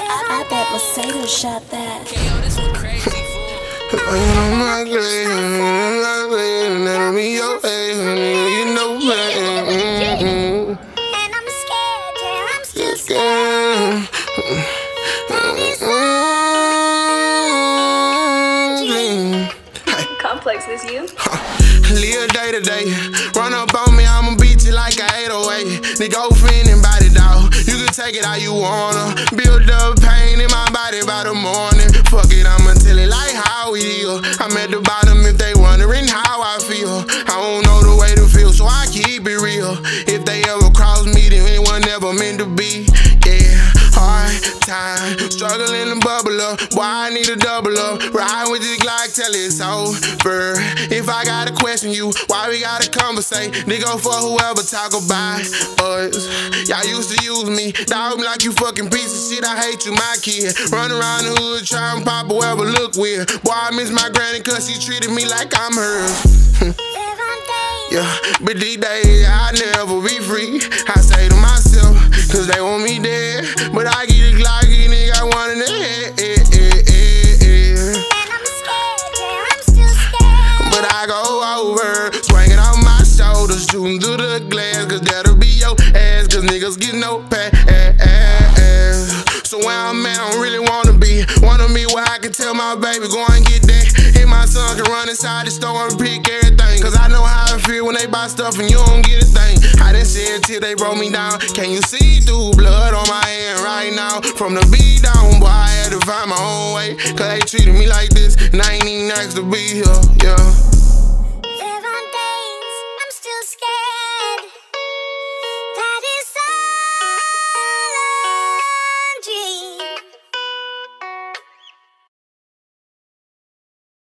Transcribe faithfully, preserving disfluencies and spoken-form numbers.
I bet Mercedes shot that. Oh, you know my grave, that'll be your age, you know me. And I'm scared, yeah, I'm still scared. Complex is you. Live day to day, run up on me, I'ma beat you like a eight oh eight. Nigga, go friend and body dog. You can take it how you wanna. Build up pain in my body by the morning. Fuck it, I'ma tell it like how it is. I'm at the bottom if they wondering how I feel. I don't know the way to feel, so I keep it real. If they ever cross me, then anyone never meant to be. Yeah, hard time, struggling to bubble up. Boy, I need a double up. Ride with this Glock till it's over. If I gotta question you, why we gotta conversate? Nigga, for whoever talk about us. Y'all used to use me, dog me like you fucking piece of shit. I hate you, my kid. Run around the hood, try and pop whoever look weird. Boy, I miss my granny cause she treated me like I'm hers. Yeah, but these days I'll never be free. I say to myself, cause they want me dead. But I get it like a nigga, I want in the head. And I'm scared, yeah, I'm still scared. But I go over, swinging on my shoulders, shooting through the glass, cause that'll be your ass, cause niggas get no pass. So where I'm at, I don't really wanna be. Wanna be where I can tell my baby, go and get that. And my son can run inside the store and pick everything. Cause I know how I feel when they buy stuff and you don't get a thing. I done said till they broke me down. Can you see through blood on my hand right now? From the beat down, boy, I had to find my own way. Cause they treated me like this, and I ain't even asked to be here, yeah.